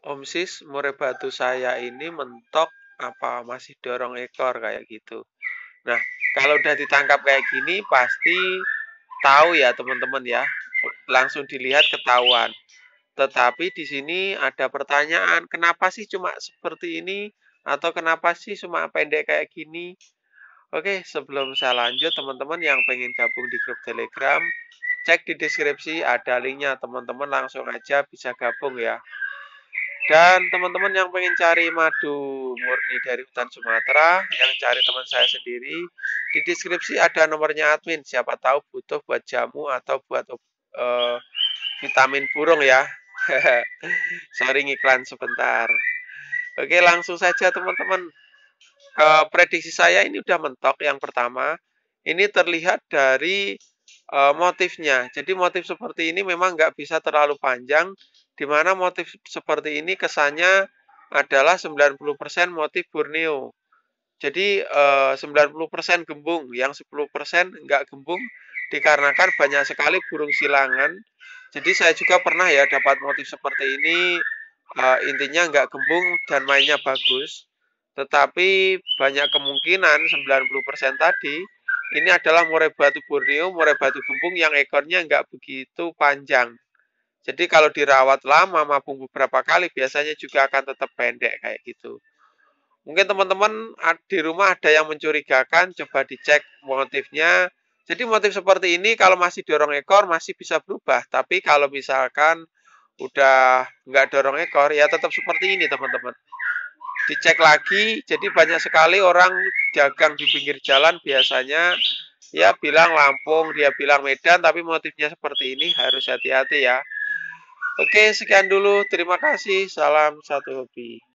Om sis, murai batu saya ini mentok apa masih dorong ekor kayak gitu. Nah, kalau udah ditangkap kayak gini pasti tahu ya teman-teman ya. Langsung dilihat ketahuan. Tetapi di sini ada pertanyaan, kenapa sih cuma seperti ini? Atau kenapa sih cuma pendek kayak gini? Oke, sebelum saya lanjut, teman-teman yang pengen gabung di grup Telegram, cek di deskripsi ada linknya, teman-teman langsung aja bisa gabung ya. Dan teman-teman yang pengen cari madu murni dari hutan Sumatera, yang cari teman saya sendiri, di deskripsi ada nomornya admin. Siapa tahu butuh buat jamu atau buat vitamin burung ya. Sorry iklan sebentar. Oke, langsung saja teman-teman. Prediksi saya ini udah mentok yang pertama. Ini terlihat dari motifnya. Jadi motif seperti ini memang nggak bisa terlalu panjang, di mana motif seperti ini kesannya adalah 90% motif Borneo. Jadi 90% gembung, yang 10% nggak gembung dikarenakan banyak sekali burung silangan. Jadi saya juga pernah ya dapat motif seperti ini, intinya nggak gembung dan mainnya bagus. Tetapi banyak kemungkinan 90% tadi ini adalah murai batu Borneo, murai batu gembung yang ekornya nggak begitu panjang. Jadi kalau dirawat lama maupun beberapa kali biasanya juga akan tetap pendek kayak gitu. Mungkin teman-teman di rumah ada yang mencurigakan, coba dicek motifnya. Jadi motif seperti ini kalau masih dorong ekor masih bisa berubah. Tapi kalau misalkan udah nggak dorong ekor ya tetap seperti ini teman-teman. Dicek lagi, jadi banyak sekali orang dagang di pinggir jalan biasanya ya bilang Lampung, dia bilang Medan, tapi motifnya seperti ini harus hati-hati ya. Oke, sekian dulu. Terima kasih. Salam satu hobi.